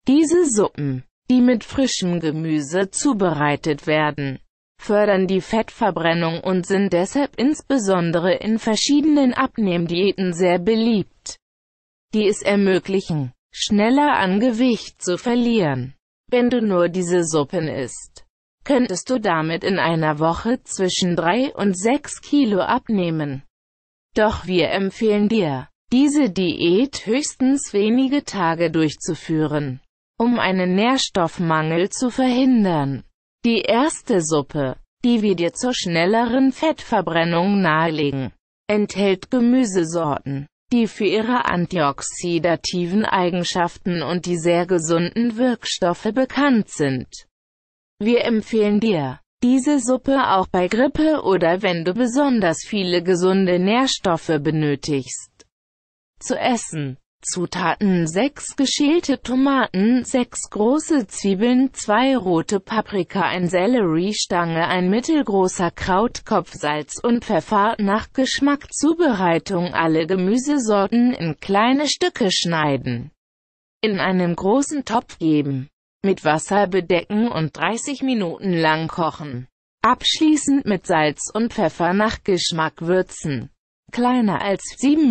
Diese Suppen, die mit frischem Gemüse zubereitet werden, fördern die Fettverbrennung und sind deshalb insbesondere in verschiedenen Abnehmdiäten sehr beliebt, die es ermöglichen, schneller an Gewicht zu verlieren. Wenn du nur diese Suppen isst, könntest du damit in einer Woche zwischen 3 und 6 Kilo abnehmen. Doch wir empfehlen dir, diese Diät höchstens wenige Tage durchzuführen, um einen Nährstoffmangel zu verhindern. Die erste Suppe, die wir dir zur schnelleren Fettverbrennung nahelegen, enthält Gemüsesorten, die für ihre antioxidativen Eigenschaften und die sehr gesunden Wirkstoffe bekannt sind. Wir empfehlen dir, diese Suppe auch bei Grippe oder wenn du besonders viele gesunde Nährstoffe benötigst, zu essen. Zutaten: 6 geschälte Tomaten, 6 große Zwiebeln, 2 rote Paprika, 1 Selleriestange, ein mittelgroßer Krautkopf, Salz und Pfeffer nach Geschmack. Zubereitung: alle Gemüsesorten in kleine Stücke schneiden, in einen großen Topf geben, mit Wasser bedecken und 30 Minuten lang kochen. Abschließend mit Salz und Pfeffer nach Geschmack würzen. Kleiner als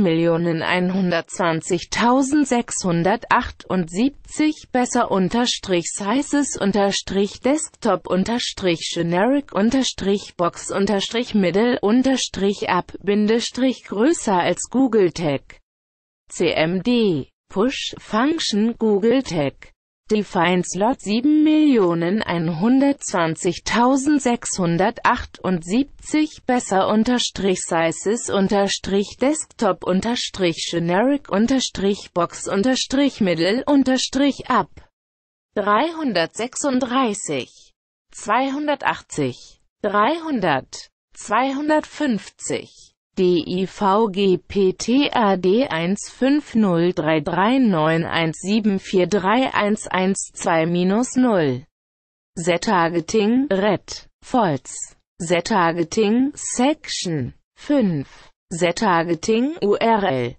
7.120.678, besser _sizes _desktop generic box middle up größer als Google Tag. CMD Push Function Google Tag Define Slot 7.120.678, besser _sizes _desktop generic box middle up 336 280 300 250 DIVGPTAD 1503391743112-0 Z-Targeting Red False Z-Targeting Section 5 Z-Targeting URL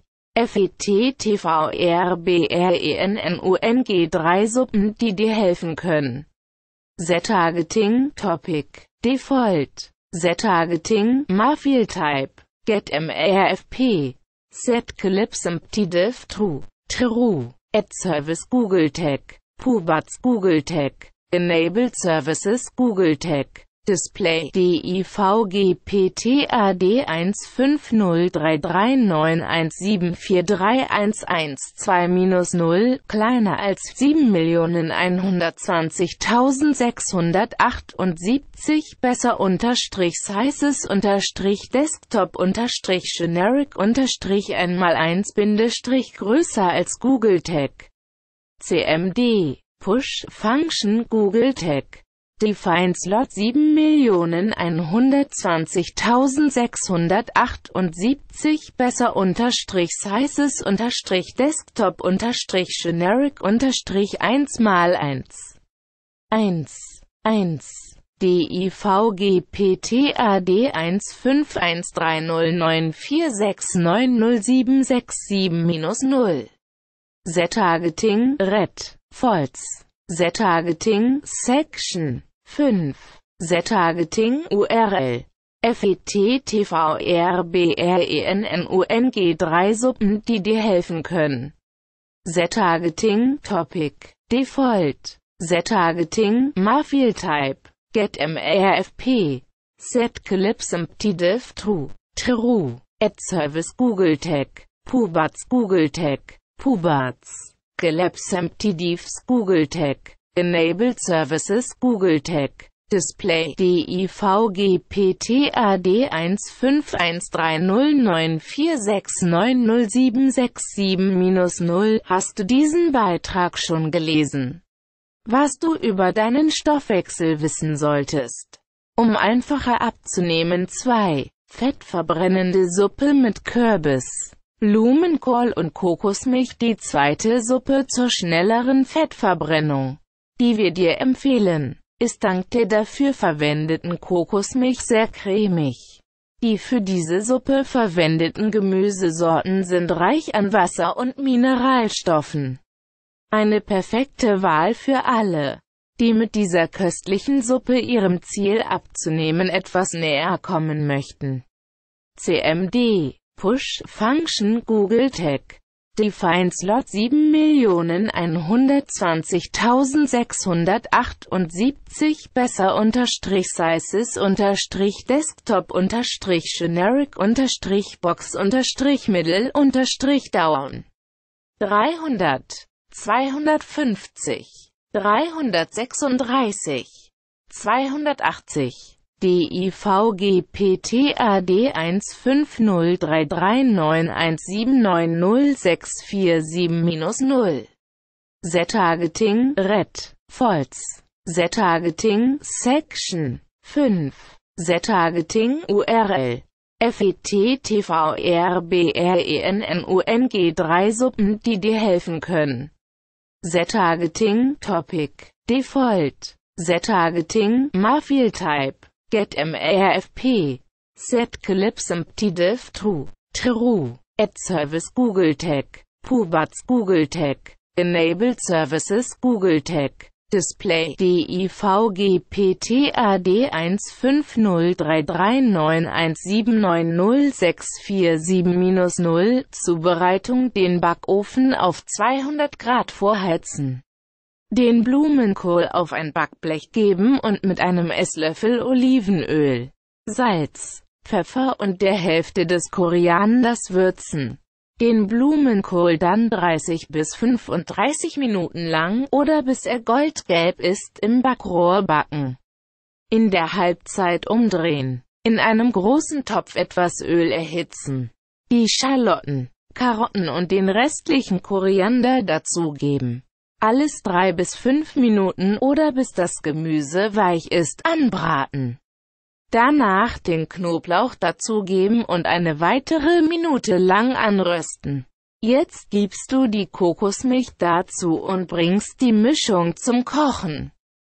FETTVRBRENNUNG 3 Suppen, die dir helfen können. Z-Targeting Topic Default Z-Targeting Mafil Type Get MRFP Set Clips Empty Div True Ad Service Google Tag Pubats Google Tag Enabled Services Google Tag Display DIVGPTAD 1503391743112-0 kleiner als 7.120.678, besser _sizes _desktop generic _1x1 größer als Google Tag. CMD Push Function Google Tag Define Slot 7.120.678, besser _sizes _desktop generic 1x1 1 DIVGPTAD 1513094690767-0 Z-Targeting Red False Z-Targeting Section 5 Z-Targeting URL FETTVRBRENNUNG 3 Suppen, die dir helfen können. Z-Targeting Topic Default Z-Targeting Mafil Type Get MRFP Set Clips Empty Div True Ad Service Google Tag Pubats Google Tag Pubats Collapse Empty Divs Google Tag Enabled Services Google Tag Display DIVGPTAD 1513094690767-0 Hast du diesen Beitrag schon gelesen? Was du über deinen Stoffwechsel wissen solltest, um einfacher abzunehmen: 2. Fettverbrennende Suppe mit Kürbis, Blumenkohl und Kokosmilch. Die zweite Suppe zur schnelleren Fettverbrennung, die wir dir empfehlen, ist dank der dafür verwendeten Kokosmilch sehr cremig. Die für diese Suppe verwendeten Gemüsesorten sind reich an Wasser und Mineralstoffen. Eine perfekte Wahl für alle, die mit dieser köstlichen Suppe ihrem Ziel abzunehmen etwas näher kommen möchten. CMD Push Function Google Tag Define Slot 7.120.678 besser Sizes Desktop Generic Box Middle Down 300 250 336 280 DIVGPTAD 1503391790647-0 Z-Targeting Red False Z-Targeting Section 5 Z-Targeting URL FETTVRBRENNUNG 3 Suppen, die dir helfen können. Z-Targeting Topic Default Z-Targeting Mafile Type GetMRFP Set Clips Empty Div True Ad Service Google Tag Pubats Google Tag Enabled Services Google Tag Display DIVGPTAD 1503391790647-0 Zubereitung: den Backofen auf 200 Grad vorheizen. Den Blumenkohl auf ein Backblech geben und mit einem Esslöffel Olivenöl, Salz, Pfeffer und der Hälfte des Korianders würzen. Den Blumenkohl dann 30 bis 35 Minuten lang oder bis er goldgelb ist im Backrohr backen. In der Halbzeit umdrehen. In einem großen Topf etwas Öl erhitzen. Die Schalotten, Karotten und den restlichen Koriander dazugeben. Alles 3 bis 5 Minuten oder bis das Gemüse weich ist anbraten. Danach den Knoblauch dazugeben und eine weitere Minute lang anrösten. Jetzt gibst du die Kokosmilch dazu und bringst die Mischung zum Kochen.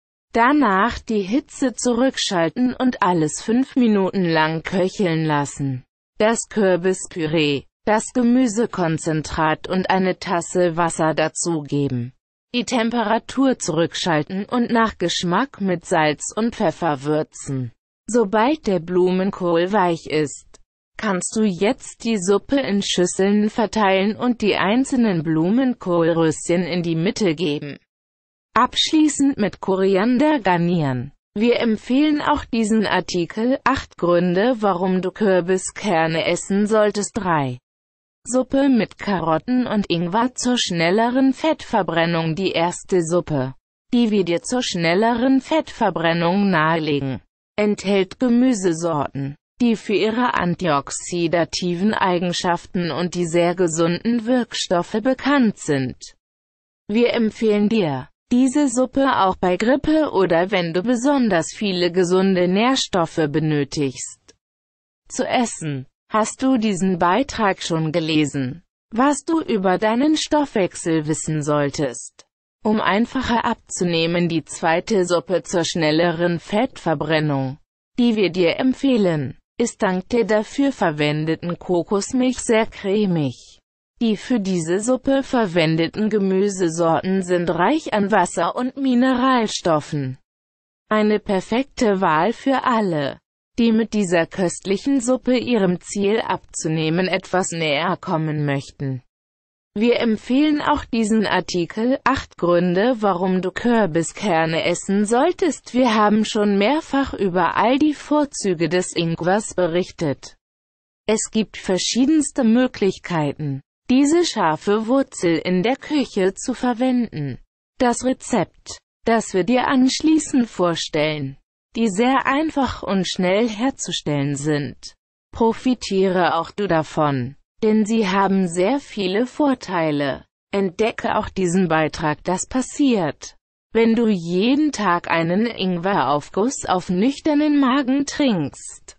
Danach die Hitze zurückschalten und alles 5 Minuten lang köcheln lassen. Das Kürbispüree, das Gemüsekonzentrat und eine Tasse Wasser dazugeben. Die Temperatur zurückschalten und nach Geschmack mit Salz und Pfeffer würzen. Sobald der Blumenkohl weich ist, kannst du jetzt die Suppe in Schüsseln verteilen und die einzelnen Blumenkohlröschen in die Mitte geben. Abschließend mit Koriander garnieren. Wir empfehlen auch diesen Artikel 8 Gründe, warum du Kürbiskerne essen solltest. 3. Suppe mit Karotten und Ingwer zur schnelleren Fettverbrennung. Die erste Suppe, die wir dir zur schnelleren Fettverbrennung nahelegen, enthält Gemüsesorten, die für ihre antioxidativen Eigenschaften und die sehr gesunden Wirkstoffe bekannt sind. Wir empfehlen dir, diese Suppe auch bei Grippe oder wenn du besonders viele gesunde Nährstoffe benötigst, zu essen. Hast du diesen Beitrag schon gelesen? Was du über deinen Stoffwechsel wissen solltest, um einfacher abzunehmen? Die zweite Suppe zur schnelleren Fettverbrennung, die wir dir empfehlen, ist dank der dafür verwendeten Kokosmilch sehr cremig. Die für diese Suppe verwendeten Gemüsesorten sind reich an Wasser und Mineralstoffen. Eine perfekte Wahl für alle, die mit dieser köstlichen Suppe ihrem Ziel abzunehmen etwas näher kommen möchten. Wir empfehlen auch diesen Artikel 8 Gründe, warum du Kürbiskerne essen solltest. Wir haben schon mehrfach über all die Vorzüge des Ingwers berichtet. Es gibt verschiedenste Möglichkeiten, diese scharfe Wurzel in der Küche zu verwenden. Das Rezept, das wir dir anschließend vorstellen, die sehr einfach und schnell herzustellen sind. Profitiere auch du davon, denn sie haben sehr viele Vorteile. Entdecke auch diesen Beitrag. Das passiert, wenn du jeden Tag einen Ingweraufguss auf nüchternen Magen trinkst.